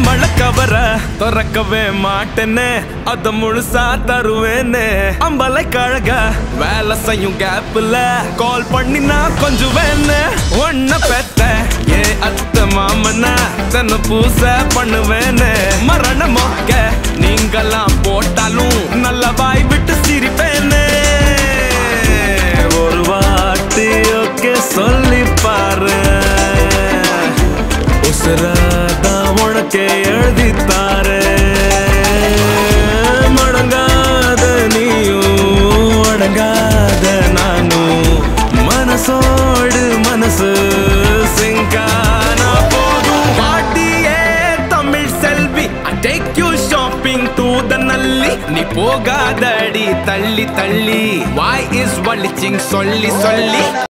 மழை கவர திறக்கவே மாட்டேன்னு அத முழுசா தருவேன்னு அம்பலை கழக வேலை செய்யும் கேப்ல கால் பண்ணி நான் கொஞ்சம் வேணு ஒன்ன பெத்த ஏ அத்த மாமனா தன்னை பூச பண்ணுவேன்னு மரண மொக்க நீங்கெல்லாம் போட்டாலும் நல்ல வாய் விட்டு சிரிப்பேன்னு ஒரு வாட்டி ஓகே சொல்லி பாரு உசுராதான் உனக்கே எழுதித்தாரு மடங்காத நீயும் அடங்காத நானும் மனசோடு மனசு சிங்கானா போதும் பாட்டியே தமிழ் செல்வி I take you shopping to the நல்லி நீ போகாதடி தள்ளி தள்ளி வாய் is வலிச்சிங் சொல்லி சொல்லி